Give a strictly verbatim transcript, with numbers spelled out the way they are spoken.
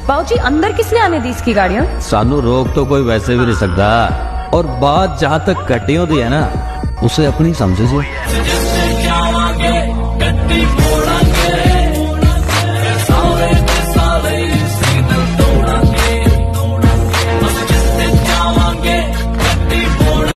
बाबूजी अंदर किसने आने दी इसकी गाड़ियाँ? सानू रोक तो कोई वैसे भी नहीं सकता, और बात जहाँ तक कटियों दी है ना, उसे अपनी समझे।